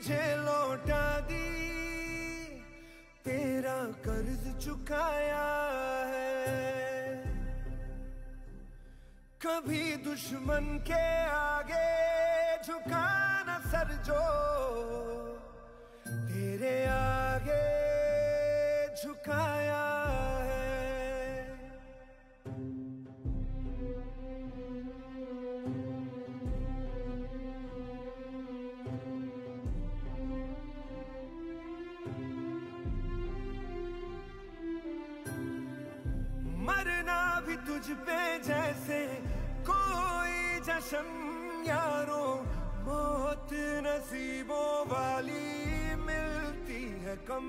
तुझे लौटा दी, तेरा कर्ज चुकाया है। कभी दुश्मन के आगे झुका न सर जो, तेरे आगे झुकाया है। मरना भी तुझ पे जैसे कोई जश्न यारो, मौत नसीबों वाली मिलती है कम।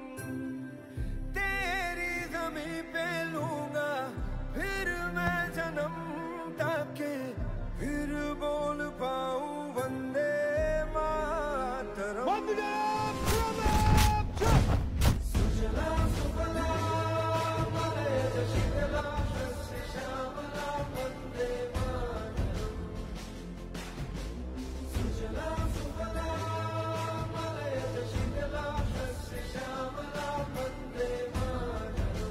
तेरी ज़मीं पे लूंगा फिर मैं जन्म, ताकि फिर बोल पाऊं वंदे मातरम। सुजला सुफला मलयज शीतला शस्य श्यामला वंदे मातरम। सुजला सुफला मलयज शीतला शस्य श्यामला वंदे मातरम।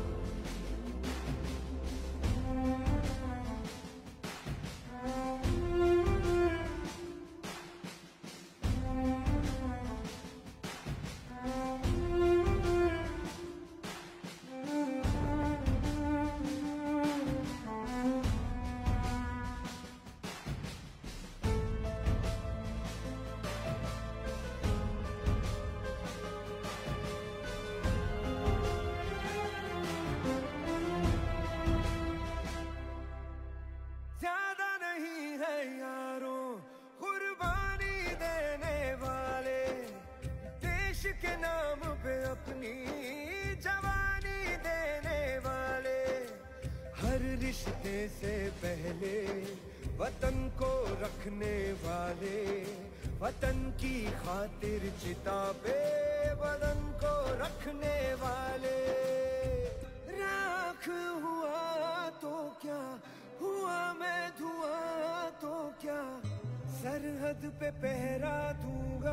ज्यादा नहीं है यारों कुर्बानी देने वाले, देश के नाम पे अपनी जवानी देने वाले। हर रिश्ते से पहले वतन को रखने वाले, वतन की खातिर चिता पे बदन को रखने वाले। राख हुआ तो क्या हुआ, मैं धुआं तो क्या, सरहद पे पहरा दूंगा